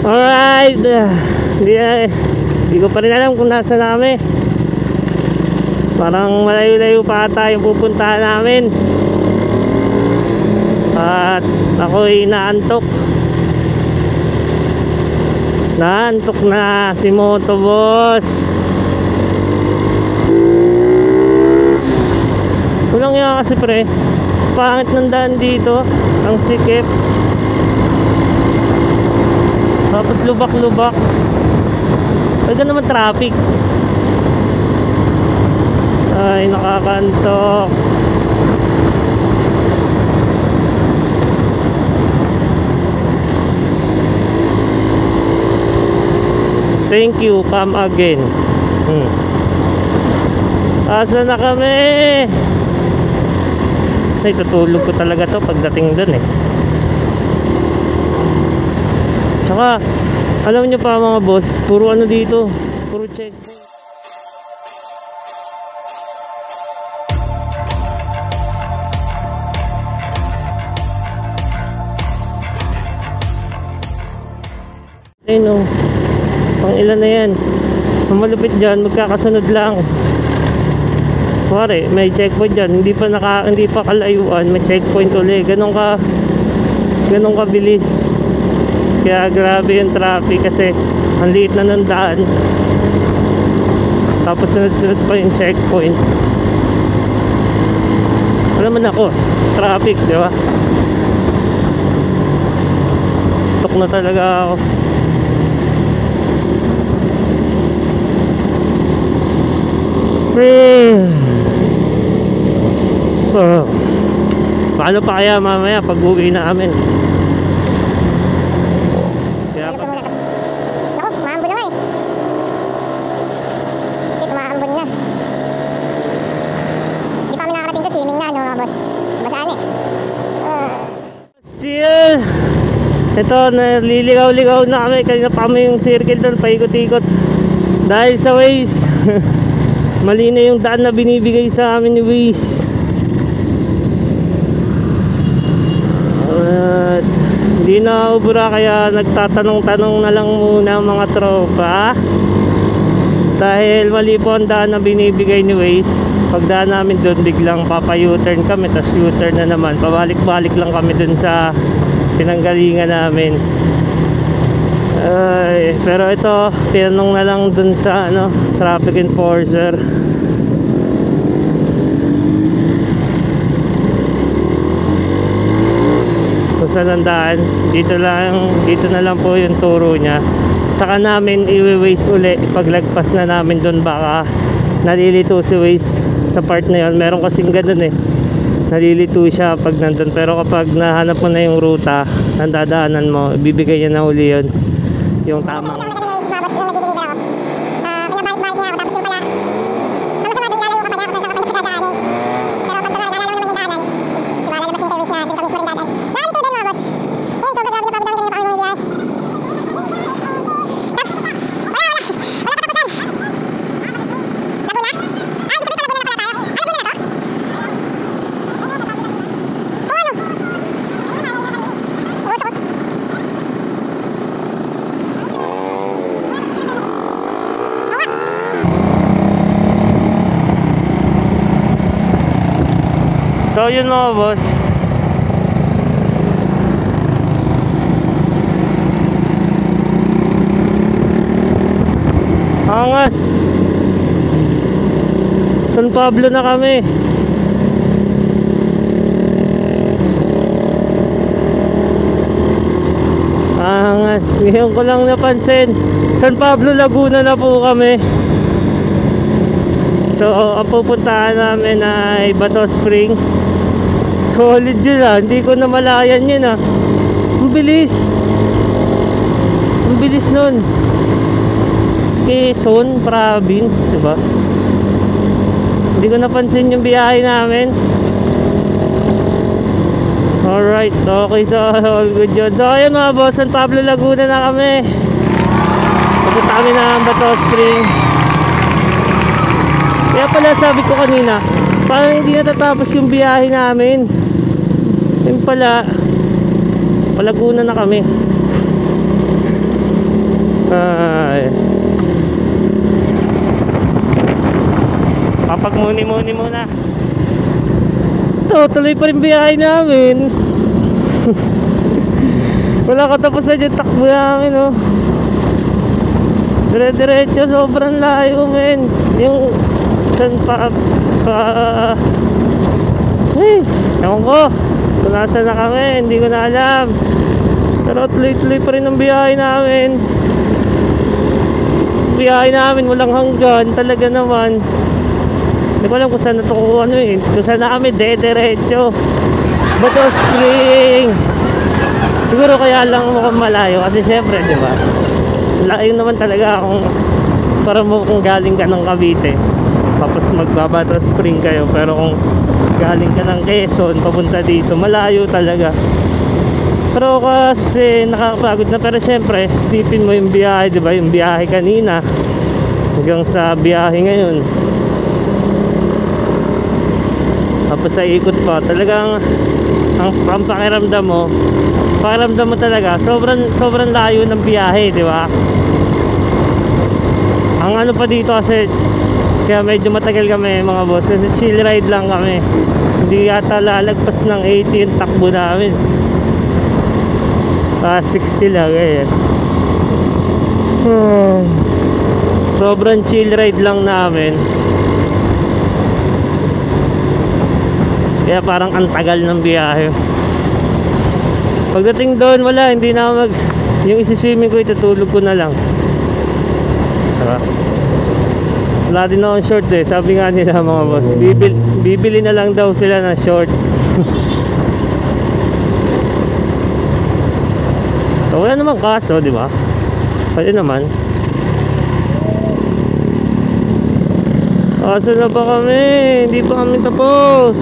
Alright, hindi ko pa rin alam kung nasa namin. Parang malayo-layo pa ata yung pupuntahan namin. At ako'y naantok. Naantok na si Motoboss. Walang nga kasi pre, pangit ng daan dito. Ang sikip. Tapos lubak-lubak. Talaga naman traffic. Ay, nakakantok. Thank you, come again. Asa na kami? Ay, tutulog ko talaga to pagdating dun eh. Tsaka, alam nyo pa mga boss, puro ano dito, puro check. Ayun o, pang ilan na yan. Ang malupit dyan, magkakasunod lang. Pare, may checkpoint dyan, hindi pa kalayuan, may checkpoint ulit. Ganun kabilis. Kaya grabe yung traffic kasi ang liit na ng daan. Tapos sunod-sunod pa yung checkpoint. Alam mo na ako, traffic, di ba? Tok na talaga ako. Paano pa kaya mamaya pag uwi na amin? Kaya pa ako, maambon na nga eh. Shit, maambon na. Hindi pa kami nakarating sa swimming na, no mga boss? Basaan eh. Still, ito, naliligaw-ligaw na kami. Kanina pa kami yung circle doon, paikot-ikot. Dahil sa Waze. Mali na yung daan na binibigay sa amin ni Waze. Hindi na ubra, kaya nagtatanong-tanong na lang muna mga tropa. Dahil mali po ang daan na binibigay ni Waze. Pagdaan namin doon, biglang papa-U-turn kami. Tapos U-turn na naman, pabalik-balik lang kami doon sa pinanggalingan namin. Pero ito, tinanong na lang dun sa traffic enforcer. Kung saan ang daan, dito na lang po yung turo niya. Saka namin i-Waze uli paglagpas na namin dun, baka nalilito si Waze sa part na yun. Meron kasing ganun eh, nalilito siya pag nandun. Pero kapag nahanap mo na yung ruta ng dadaanan mo, ibibigay niya na uli yun, yung tamang. So yun mga boss, angas. San Pablo na kami. Angas, ngayon ko lang napansin, San Pablo, Laguna na po kami. So ang pupuntahan namin ay Bato Spring. Solid yun ah, hindi ko namalayan yun ah. Ang bilis. Ang bilis nun. Quezon Province, diba? Hindi ko napansin yung biyahe namin. Alright, okay, so all good yun. So ayun mga boss, San Pablo, Laguna na kami. Pupunta kami ng Bato Spring. Kaya pala sabi ko kanina, parang hindi natatapos yung biyahe namin. Yung pala, Laguna na kami. Ay. Papagmuni-muni muna. Ito, tuloy pa rin biyahe namin. Wala katapusan yung takbo namin, oh. Dire-diretso, sobrang layo, men. Yung saan pa ewan ko kung nasa na kami, hindi ko na alam. Pero tuloy-tuloy pa rin ang biyahe namin. Biyahe namin walang hanggan, talaga naman. Hindi ko alam kung saan na ito kung saan na kami, diretso. Bato Spring. Siguro kaya lang mukhang malayo kasi syempre, di ba? Layo naman talaga para mo kung galing ka ng Cavite tapos magbabato Spring kayo, pero kung galing ka ng Quezon papunta dito, malayo talaga. Pero kasi nakakapagod na, pero syempre sipin mo yung biyahe, di ba? Yung biyahe kanina hanggang sa biyahe ngayon, tapos sa ikot pa, talagang ang pakiramdam mo talaga sobrang layo ng biyahe, di ba? Ang ano pa dito kasi kaya medyo matagal kami mga boss, kasi chill ride lang kami, hindi yata lalagpas ng 80 yung takbo namin. 60 lang eh. Sobrang chill ride lang namin, kaya parang ang tagal ng biyahe. Pagdating doon, wala, hindi na yung isi-swimming ko, itutulog ko na lang. Diba? Wala din akong short eh. Sabi nga nila mga boss, bibili na lang daw sila ng short. So wala naman kaso, di ba? Pwede naman. Kaso na ba kami? Hindi pa kami tapos.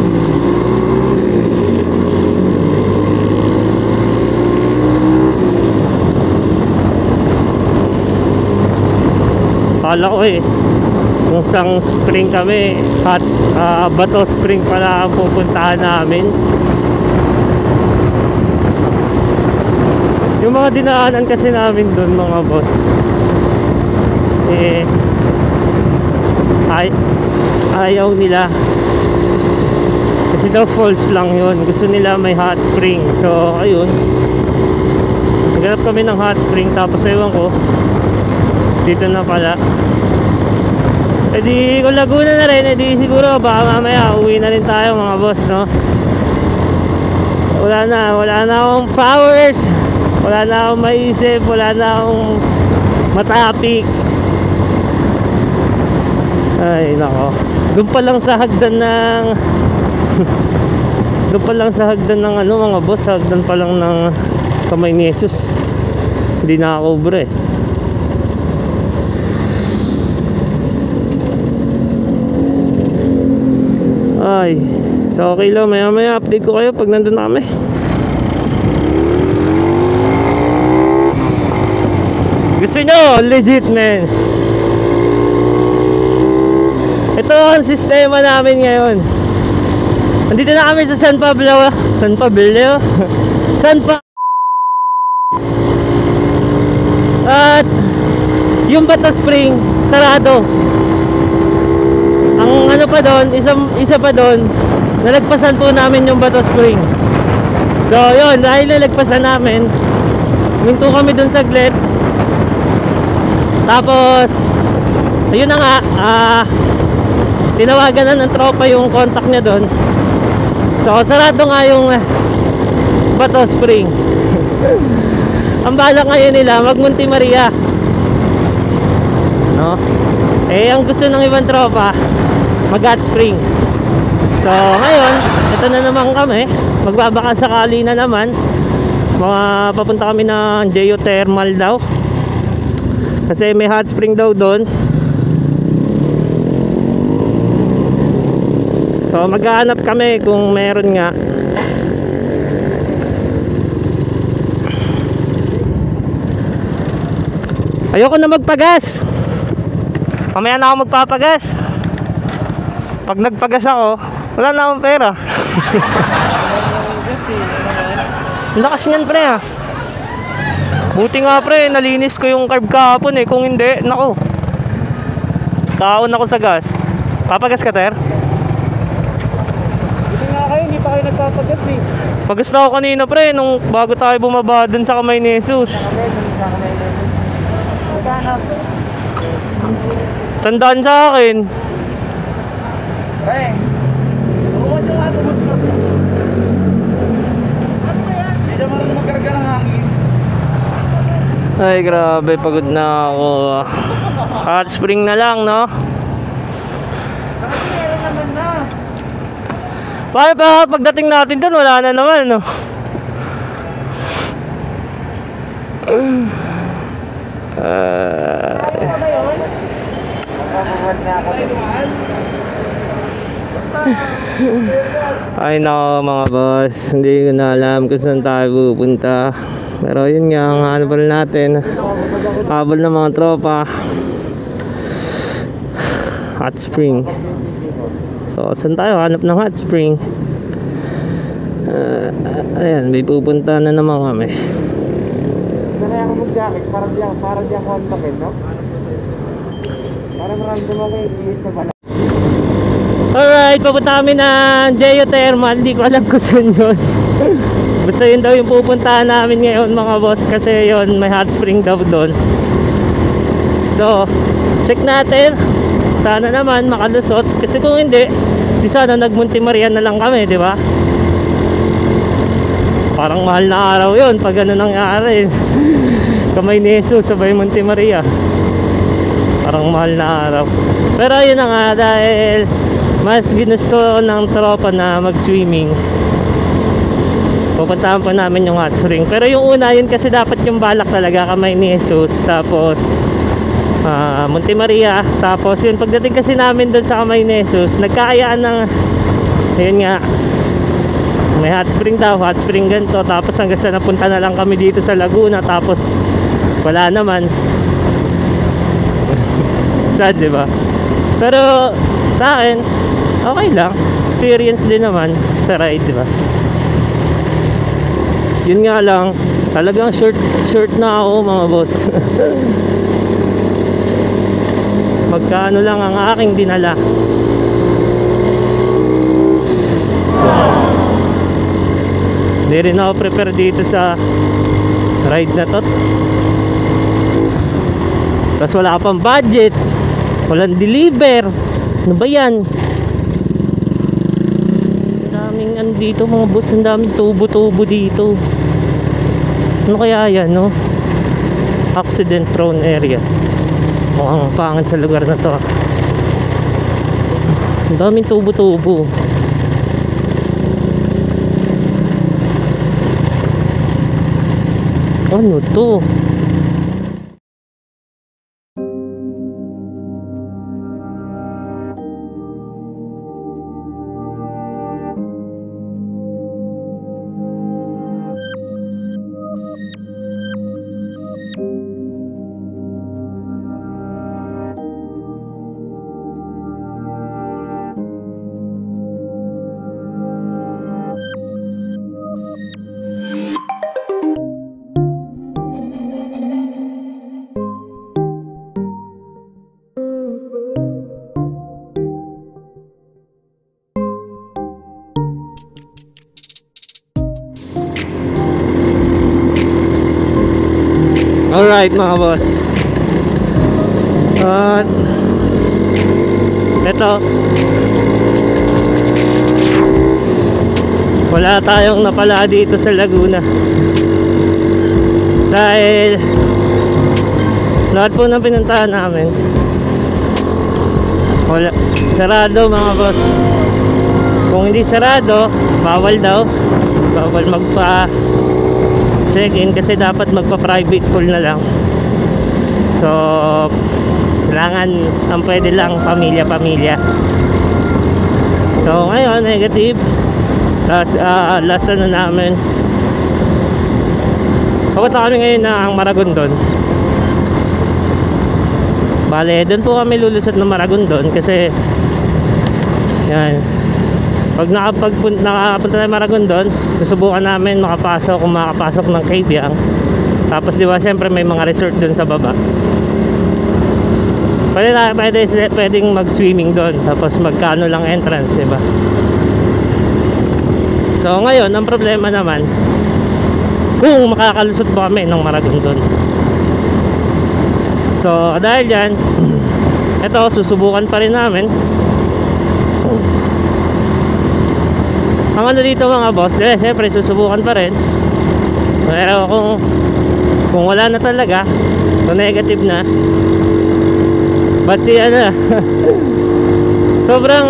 Akala ko kung sang spring kami, Bato Spring pala ang pupuntahan namin. Yung mga dinaanan kasi namin doon mga boss, ayaw nila kasi daw falls lang yun, gusto nila may hot spring. So ayun, naghanap kami ng hot spring, tapos ewan ko, dito na pala. E di kung Laguna na rin, e di siguro baka mamaya uwi na rin tayo mga boss, no? Wala na akong powers, wala na akong maisip, wala na akong matapik. Ay nako, doon pa lang sa hagdan ng doon pa lang sa hagdan ng ano mga boss, hagdan pa lang ng kamay ni Jesus, hindi nakaka-cover eh. Ay, so okay lang, maya update ko kayo pag nandun na kami. Gusto nyo? Legit, man. Ito ang sistema namin ngayon. Nandito na kami sa San Pablo. At yung Bato Spring sarado. Ang ano pa doon, isa pa doon, nalagpasan po namin yung Bato Spring. So yun, dahil nalagpasan namin, minto kami doon saglit. Tapos ayun na nga, tinawagan na ng tropa yung contact niya doon. So sarado nga yung Bato Spring. Ang balak ngayon nila mag-Monte Maria, no? Eh ang gusto ng ibang tropa mag-hot spring. So ngayon, ito na naman kami, magbabaka sakali na naman. Papunta kami ng geothermal daw, kasi may hot spring daw doon. So maghahanap kami kung meron nga. Ayoko na magpagas. Mamaya na ako magpapagas. Pag nagpagas ako, wala na akong pera. Lakas niyan pre ha. Buti nga pre, nalinis ko yung carb kahapon eh. Kung hindi, nako. Kaon ako sa gas. Papagas ka, Ter? Buti nga kayo, hindi pa kayo nagpapagas eh. Pagas na ako kanina pre, nung bago tayo bumaba dun sa kamay ni Jesus. Tandaan sa akin. Pre, turuan nyo nga tumutulog. Ano ba yan? Hindi na marunong magkarga ng hangin. Ay grabe, pagod na ako. Hot spring na lang, no? Kasi meron naman na. Bakit pa pagdating natin dun, wala na naman, no? Ano ba yun? Magpapagod na ako. Ay nako mga boss, hindi ko na alam kung saan tayo pupunta. Pero yun nga, ang ano pala natin, habol ng mga tropa. Hot spring. So saan tayo? Hanap ng hot spring. Ayan, may pupunta na naman kami. Kaya ako mag-jacket, parang di ako antakin, no? Parang random ako i-ihit na pala. Alright, papunta kami ng geothermal. Hindi ko alam kung saan yun. Basta yun daw yung pupuntahan namin ngayon mga boss. Kasi yun, may hot spring daw doon. So, check natin. Sana naman makalusot. Kasi kung hindi, di sana nag-Monte Maria na lang kami, di ba? Parang mahal na araw yun pag ano nangyari. Kamay ni Jesus, sabay Monte Maria. Parang mahal na araw. Pero yun na nga, dahil mas ginusto ng tropa na mag-swimming, pupuntahan pa namin yung hot spring. Pero yung una, yun kasi dapat yung balak talaga, kamay ni Jesus, tapos Monte Maria. Tapos yun, pagdating kasi namin doon sa kamay ni Jesus, nagkaayaan ng, ayun nga, may hot spring daw, hot spring ganito. Tapos hanggang sa napunta na lang kami dito sa Laguna, tapos wala naman. Sad, di ba? Pero sa akin, okay lang. Experience din naman sa ride, di ba? Yun nga lang, talagang short na ako mga boss. Magkano lang ang aking dinala. Hindi rin ako prepare dito sa ride na to. Tapos wala ka pang budget, walang deliver. Ano ba yan? Ang daming ano dito mga boss, ang daming tubo-tubo dito. Ano kaya yan, no? Accident prone area. Mukhang pangit sa lugar na to. Ang daming tubo-tubo. Ano to? Alright mga boss, at eto, wala tayong napala dito sa Laguna dahil lahat po ng pinuntahan namin wala, sarado mga boss. Kung hindi sarado, bawal daw, bawal magpa check-in kasi dapat magpa-private pool na lang. So kailangan, ang pwede lang pamilya-pamilya. So ngayon negative. Last ano namin, papunta kami ngayon ng Maragondon. Bale, doon po kami lulusot ng Maragondon kasi yan, pag nakapunta tayo Maragondon, susubukan namin makapasok, kung makapasok ng Kabyang. Tapos di ba syempre may mga resort dun sa baba. Pwedeng mag-swimming doon. Tapos magkano lang entrance, di ba? So ngayon, ang problema naman, kung makakalusot ba kami ng Maragon doon. So dahil dyan, ito, susubukan pa rin namin. Ang ano dito mga boss, syempre susubukan pa rin. Pero kung wala na talaga, kung negative na, but si ano sobrang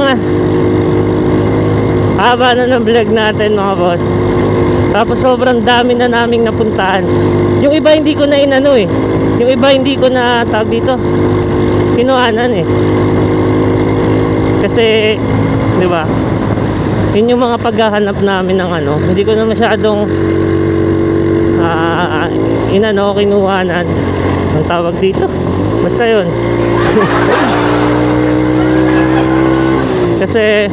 haba na ng vlog natin mga boss. Tapos sobrang dami na naming napuntahan. Yung iba hindi ko na inano eh. Yung iba hindi ko na tawag dito, kinuhanan eh. Kasi di ba, yun yung mga paghahanap namin ng ano. Hindi ko na masyadong kinuhanan ang tawag dito. Basta yun. Kasi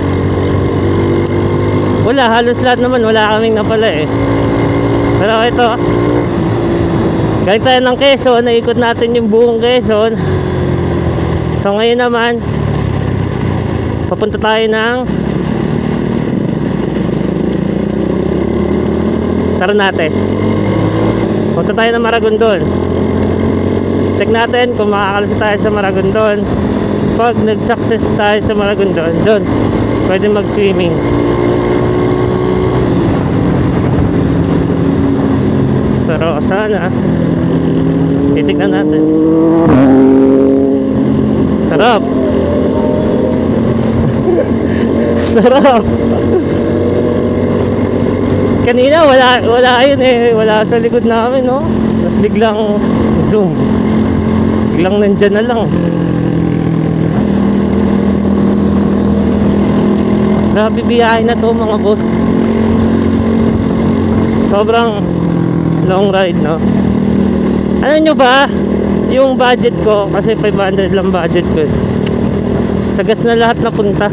wala, halos lahat naman wala kaming napala eh. Pero ito, galing tayo ng Quezon, naikot natin yung buong Quezon. So ngayon naman, papunta tayo ng Ternate. Punta tayo ng Maragon doon. Check natin kung makakalis tayo sa Maragon doon. Pag nag-success tayo sa Maragon doon, pwede mag-swimming. Pero sana titignan natin. Sarap. Sarap. Kanina wala yun eh. Wala sa likod namin, no? Tapos biglang zoom. Biglang nandyan na lang. Grabe biyahe na to mga boss. Sobrang long ride, no? Ano nyo ba? Yung budget ko, kasi 500 lang budget ko. Sa gas na lahat napunta.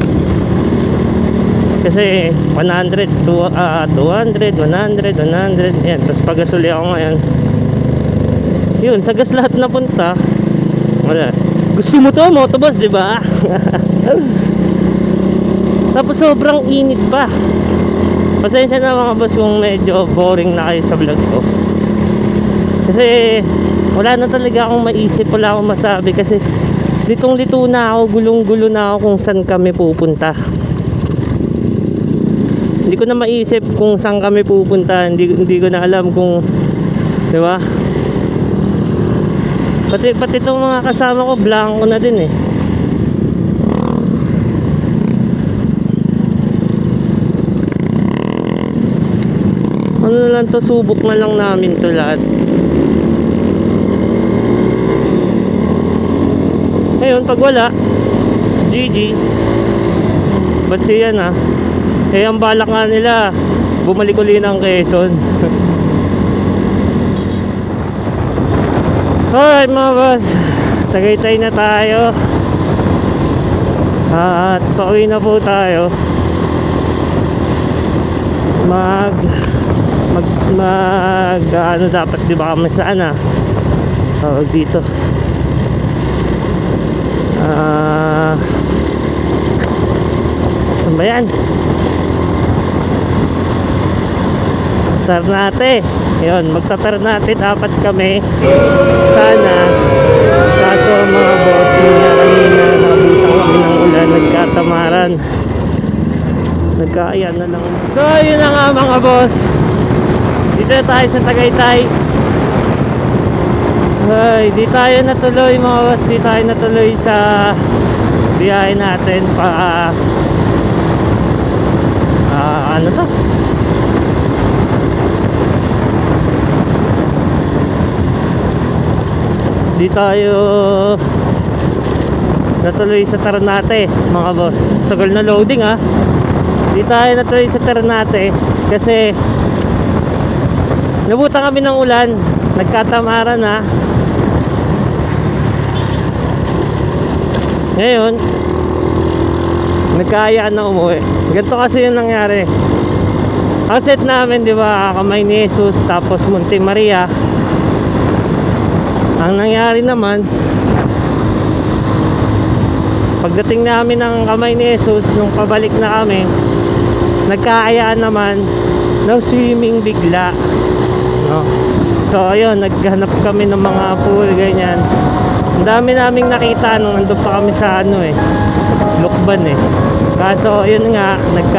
Kasi 100, 200, 100, 100. Yan, tapos pagasuli ako ngayon. Yun, sa gas lahat napunta. Wala. Gusto mo to, MOTOBOZ, di ba? Tapos sobrang init pa. Pasensya na mga boss kung medyo boring na kayo sa vlog ko. Kasi wala na talaga akong maisip, wala akong masabi. Kasi litong-lito na ako, gulong-gulo na ako kung saan kami pupunta. Hindi ko na maisip kung saan kami pupunta. Hindi ko na alam kung, di ba? Pati itong mga kasama ko, blanco na din eh. Ano na lang to, subok na lang namin to lahat. Ngayon, pag wala, GG. Ba't siya na? Eh, ang balak nga nila, bumalik uli ng Quezon. Alright mga boss, Tagaytay na tayo. At pauwi na po tayo. Ano dapat, di ba kami saan tawag dito, saan ba yan? Ternate. Yun, magta-Ternate dapat kami sana. Kaso mga boss, yun nga kanina nakabutan kami ng ulan, nagkatamaran, nagkaayan na lang. So yun na nga mga boss, dito tayo sa Tagaytay. Ay, di tayo natuloy mga boss, di tayo natuloy sa biyahe natin pa ano to, di tayo natuloy sa Ternate mga boss. Tagal na loading di tayo natuloy sa Ternate kasi nabutan kami ng ulan, nagkatamaran na. Ngayon nagkaayaan na umuwi. Ganito kasi yung nangyari. Ang set namin, di ba, Kamay ni Jesus, tapos Monte Maria. Ang nangyari naman, pagdating namin ng Kamay ni Jesus, nung pabalik na kami, nagkaayaan naman ng swimming bigla, no? So ayun, naghanap kami ng mga pool, ganyan. Ang dami naming nakita nung nandun pa kami sa Lukban kaso yun nga,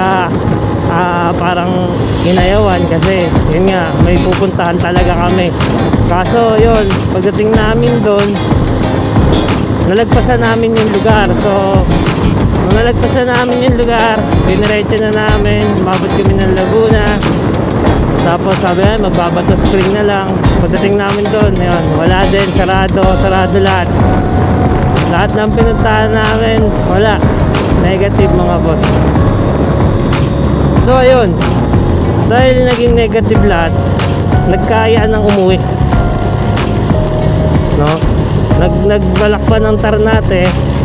parang inayawan kasi yun nga, may pupuntahan talaga kami. Kaso yun, pagdating namin doon, nalagpasan namin yung lugar. So nung nalagpasan namin yung lugar, diniretso na namin, umabot kami ng Laguna. Tapos sabi ay magbabato spring na lang. Pagdating namin doon, yun, wala din, sarado lahat. Lahat ng pinuntahan namin, wala. Negative, mga boss. So ayun, dahil naging negative lahat, nagkaya ng umuwi, no? Nagbalak pa ng Ternate.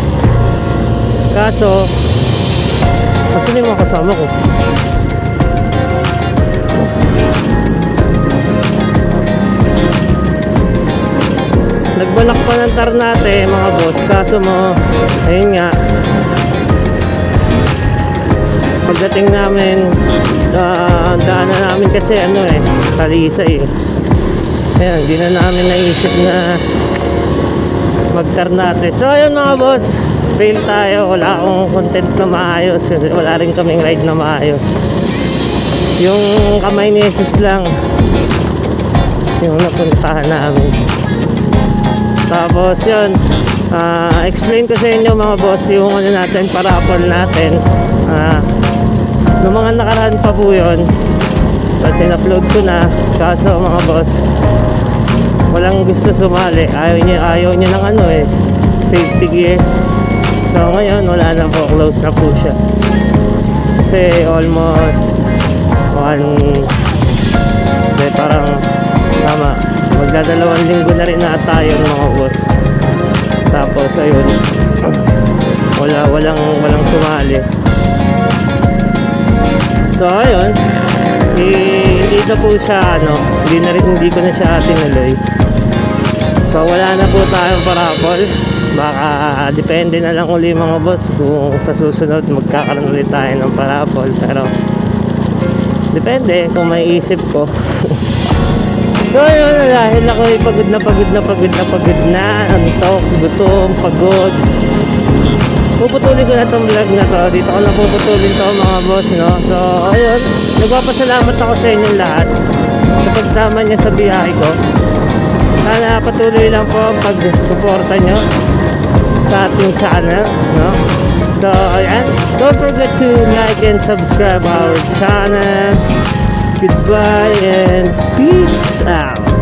Kaso kasi yung mga kasama ko, nagbalak pa ng Ternate, mga boss. Kaso ayun nga, pagdating namin, daanan namin kasi Talisay Ayan, hindi na namin naisip na mag-Ternate. So ayun, mga boss, fail tayo. Wala akong content na maayos kasi wala rin kaming ride na maayos. Yung Kamay ni Jesus lang yung napuntahan namin. Tapos yun, explain ko sa inyo, mga boss, yung natin, parapol natin. Noong mga nakaraan pa po yun, kasi in-upload ko na. Kaso, mga boss, walang gusto sumali. Ayaw niya ng safety gear. So ngayon, wala na po, close na po siya. Kasi almost parang tama, magdadalawang linggo na rin nata yun, mga boss. Tapos ayun, walang sumali. So ayun, hindi na po siya hindi ko na siya tinuloy. So wala na po tayong parapol. Baka depende na lang uli, mga boss, kung sa susunod magkakaroon ulit tayo ng parapol. Pero depende kung may isip ko. So yun, dahil ako ay pagod na, antok, gutom, pagod, puputulin ko na itong vlog na to. Dito ko na puputulin to, mga boss, no? So ayun, nagpapasalamat ako sa inyong lahat sa pagsama niya sa biyahe ko. Sana patuloy lang po ang pag-suporta nyo sa ating channel, no? So ayan, don't forget to like and subscribe our channel. Goodbye and peace out.